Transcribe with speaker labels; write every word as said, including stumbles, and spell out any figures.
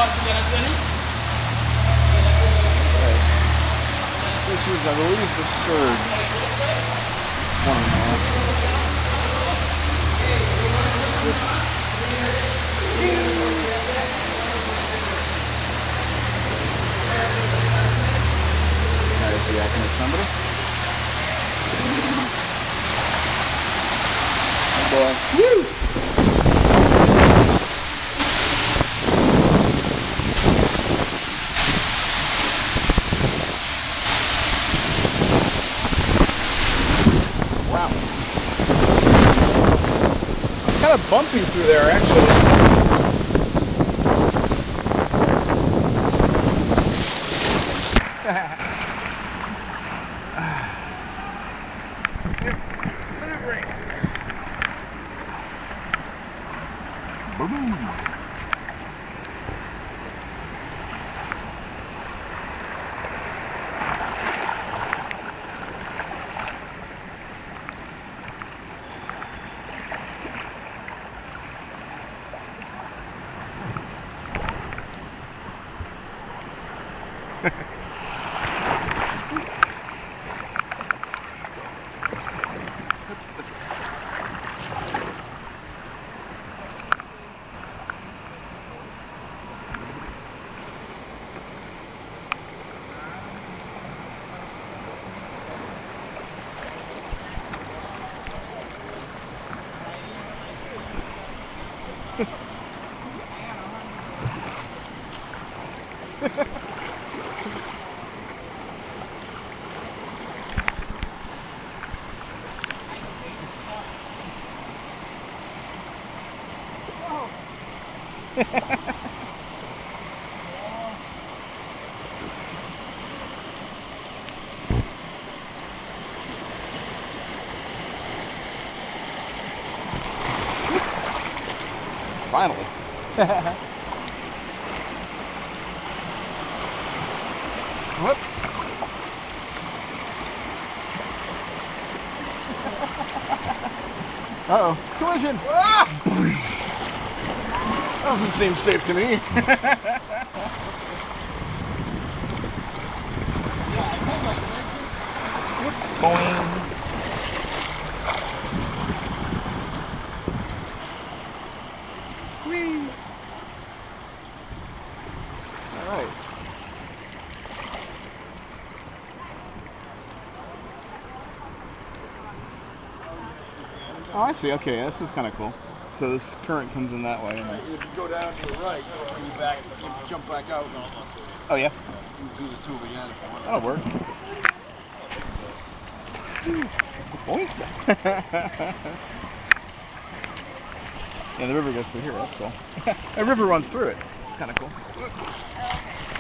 Speaker 1: This is, I believe, the surge. One of them. There's the Atlantis number. Oh boy. Woo! Wow. It's kind of bumpy through there, actually. Boom. Finally. Whoop. Uh-oh. Collision! Ah! Doesn't seem safe to me. Boing. Whee! All right. Oh, I see. Okay, this is kind of cool. So this current comes in that way. And
Speaker 2: if you go down to the right, you back, you jump back out.
Speaker 1: Oh yeah.
Speaker 2: You can do the tube again if you want.
Speaker 1: That'll work. Boink. Yeah, the river goes through here. That's cool. The river runs through it. It's kind of cool.